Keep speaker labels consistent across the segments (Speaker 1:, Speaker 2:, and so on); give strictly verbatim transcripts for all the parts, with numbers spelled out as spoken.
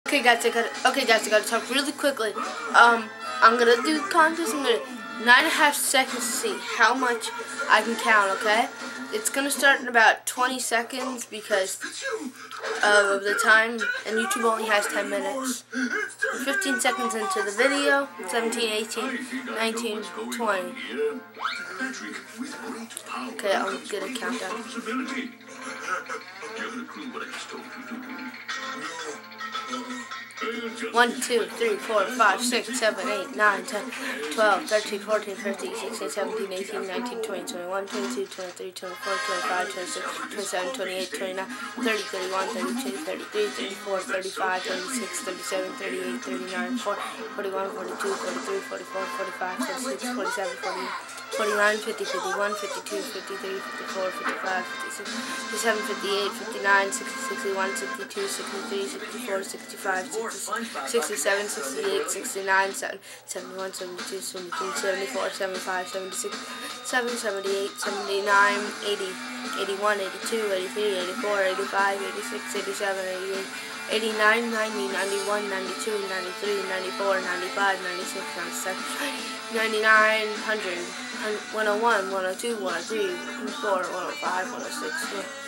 Speaker 1: Okay, guys, I gotta. Okay, guys, I gotta talk really quickly. Um, I'm gonna do the contest. I'm gonna nine and a half seconds to see how much I can count. Okay, it's gonna start in about twenty seconds because of the time, and YouTube only has ten minutes. We're fifteen seconds into the video. seventeen, eighteen, nineteen, twenty. Okay, I'll get a countdown. one, two, three, four, five, six, seven, eight, nine, ten, twelve, thirteen, fourteen, fifteen, sixteen, seventeen, eighteen, nineteen, twenty, twenty-one, twenty-two, twenty-three, twenty-four, twenty-five, twenty-six, twenty-seven, twenty-eight, twenty-nine, thirty, thirty-one, thirty-two, thirty-three, thirty-four, thirty-five, thirty-six, thirty-seven, thirty-eight, thirty-nine, forty, forty-one, forty-two, forty-three, forty-four, forty-five, forty-six, forty-seven, forty-eight, forty-nine, fifty, fifty-one, fifty-two, fifty-three, fifty-four, fifty-five, fifty-six, fifty-seven, fifty-eight, fifty-nine, sixty, sixty-one, sixty-two, sixty-three, sixty-four, sixty-five, sixty-seven, sixty-eight, sixty-nine, seventy-one, seventy-two, seventy-three, seventy-four, seventy-five, seventy-six, seventy, seventy-eight, seventy-nine, eighty, eighty-one, eighty-two, eighty-three, eighty-four, eighty-five, eighty-six, eighty-seven, eighty-eight, eighty-nine, ninety, ninety-one, ninety-two, ninety-three, ninety-four, ninety-five, ninety-six, ninety-seven, ninety-nine, one hundred, one oh one, one oh two, one oh three, one oh four, one oh five, one oh six,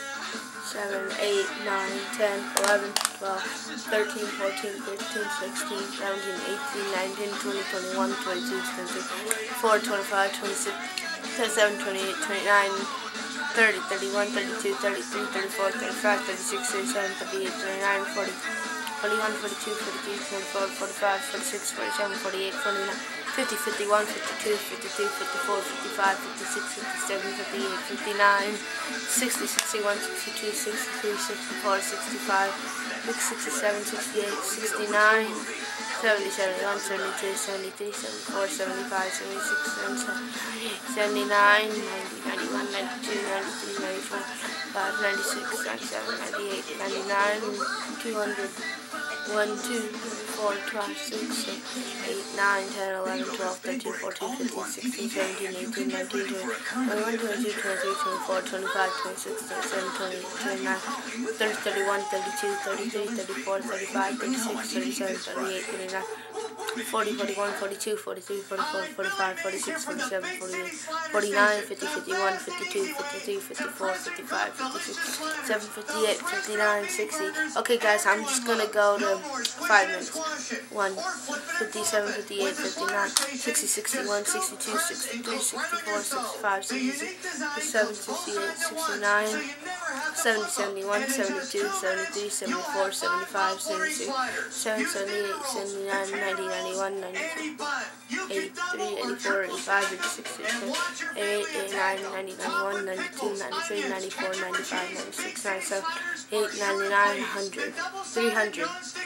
Speaker 1: seven, eight, nine, ten, eleven, twelve, thirteen, fourteen, fifteen, sixteen, seventeen, eighteen, nineteen, twenty, twenty-one, twenty-two, twenty-three, twenty-four, twenty-five, twenty-six, twenty-seven, twenty-eight, twenty-nine, thirty, thirty-one, thirty-two, thirty-three, thirty-four, thirty-five, thirty-six, thirty-seven, thirty-eight, thirty-nine, forty, forty-one, forty-two, forty-three, forty-four, forty-five, forty-six, forty-seven, forty-eight, forty-nine, fifty, fifty-one, fifty-two, fifty-three, fifty-four, fifty-five, fifty-six, fifty-seven, fifty-eight, fifty-nine, sixty, sixty-one, sixty-two, sixty-three, sixty-four, sixty-five, sixty-seven, sixty-eight, sixty-nine, seventy, seventy-one, seventy-two, seventy-three, seventy-four, seventy-five, seventy-six, seventy-seven, seventy-nine, ninety, ninety-one, ninety-two, ninety-three, ninety-four, ninety-six, ninety-seven, ninety-eight, ninety-nine, two hundred, one, two, three, four, five, six, seven, eight, nine, ten, eleven, twelve, thirteen, fourteen, fifteen, sixteen, seventeen, eighteen, nineteen, twenty, twenty-one, twenty-two, twenty-three, twenty-four, twenty-five, twenty-six, twenty-seven, twenty-eight, twenty-nine, thirty, thirty-one, thirty-two, thirty-three, thirty-four, thirty-five, thirty-six, thirty-seven, thirty-eight, thirty-nine, forty, forty-one, forty-two, forty-three, forty-four, forty-five, forty-six, forty-seven, forty-eight, forty-nine, fifty, fifty-one, fifty-two, fifty-three, fifty-four, fifty-five, fifty-six, fifty-seven, fifty-eight, fifty-nine, sixty. Okay, guys, I'm just gonna go to five minutes. one, fifty-seven, fifty-eight, fifty-nine, sixty, sixty-one, sixty-two, sixty-three, sixty-four, sixty-five, sixty-six, sixty-seven, sixty-eight, sixty-nine, seventy, seventy-one, seventy-two, seventy-three, seventy-four, seventy-five, seventy-six, seventy, seventy-eight, seventy-nine, ninety, ninety-one, ninety-two, eighty-three, eighty-four, eighty-five, eighty-six, eighty-seven, eighty-eight, eighty-nine, ninety, ninety-one, ninety-two, ninety-three, ninety-four, ninety-five, ninety-six, ninety-seven, eight, ninety-nine, one hundred, three hundred,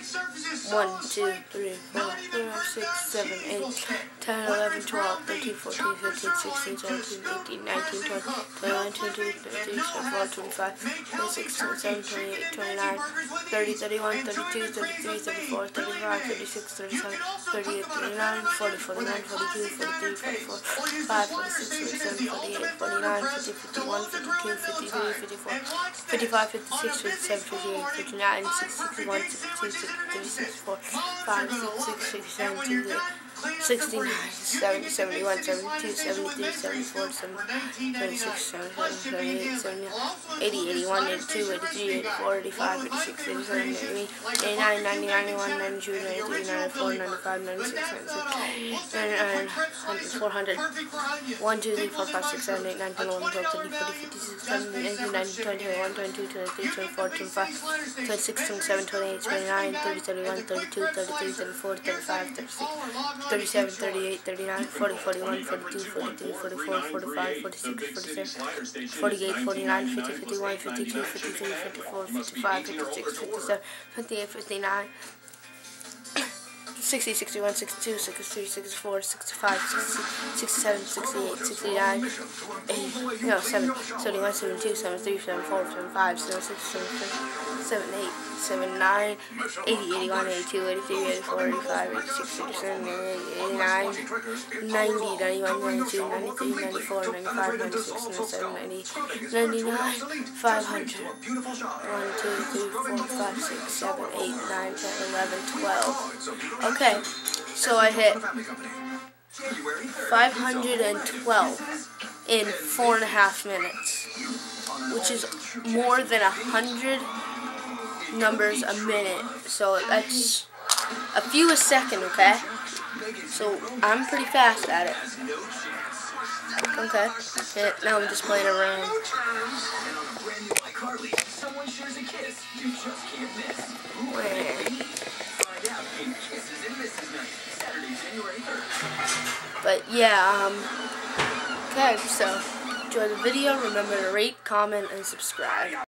Speaker 1: one, two, three, four, five, six, seven, eight, ten, eleven, twelve, thirteen, fourteen, fifteen, sixteen, seventeen, eighteen, nineteen, twenty, twenty-one, twenty-two, twenty-three, twenty-four, twenty-five, twenty-six, twenty-seven, twenty-eight, twenty-nine, thirty, thirty-one, thirty-two, thirty-three, thirty-four, thirty-five, thirty-six, thirty-seven, thirty-eight, thirty-nine, forty, forty-nine, forty-two, forty-three, forty-four, forty-five, forty-six, forty-seven, forty-eight, forty-nine, fifty, fifty-one, fifty-two, fifty-three, fifty-four, fifty-five, fifty-six, fifty-seven, fifty-eight, fifty-nine, sixty, sixty-one, sixty-two, sixty-three, sixty-four, five, sixty-six, sixty-seven, sixty-eight, sixty-nine, seventy, seventy-one, seventy-two, seventy-three, seventy-four, seventy-six, seventy-seven, seventy-eight, seventy-nine, eighty, eighty-one, eighty-two, eighty-three, eighty-four, eighty-five, eighty-six, eighty-seven, eighty-eight, eighty-nine, ninety, ninety-one, ninety-two, ninety-three, ninety-four, ninety-five, ninety-six, ninety-seven, ninety-nine, one hundred, four hundred, one, two, three, four, five, six, seven, eight, nine, ten, eleven, twelve, thirteen, fourteen, fifteen, sixteen, seventeen, eighteen, nineteen, twenty, twenty-one, twenty-two, twenty-three, twenty-four, twenty-five, twenty-six, twenty-seven, twenty-eight, twenty-nine, thirty, thirty-one, thirty-two, thirty-three, thirty-four, thirty-five, thirty-six, thirty-seven, thirty-eight, thirty-nine, forty, forty-one, forty-two, forty-three, forty-four, forty-five, forty-six, forty-seven, forty-eight, forty-nine, fifty, fifty-one, fifty-two, fifty-three, fifty-four, fifty-five, fifty-six, fifty-seven, fifty-eight, fifty-nine, sixty, sixty-one, sixty-two, sixty-three, sixty-four, sixty-five, sixty-six, sixty-seven, sixty-eight, sixty-nine, eighty, no, seventy, seventy-one, seventy-two, seventy-three, seventy-four, seventy-five, seventy-six, seventy-seven, seventy-eight, seventy-nine, eighty, eighty-one, eighty-two, eighty-three, eighty-four, eighty-five, eighty-six, eighty-seven, eighty-nine, ninety, ninety-one, ninety-two, ninety-three, ninety-four, ninety-five, ninety-six, ninety-seven, ninety-eight, ninety-nine, five hundred. one, two, three, four, five, six, seven, eight, nine, ten, eleven, twelve. Okay, so I hit five hundred twelve in four and a half minutes, which is more than a hundred numbers a minute. So that's a few a second, okay? So I'm pretty fast at it. Okay, and now I'm just playing around. But yeah, um, okay, so enjoy the video. Remember to rate, comment, and subscribe.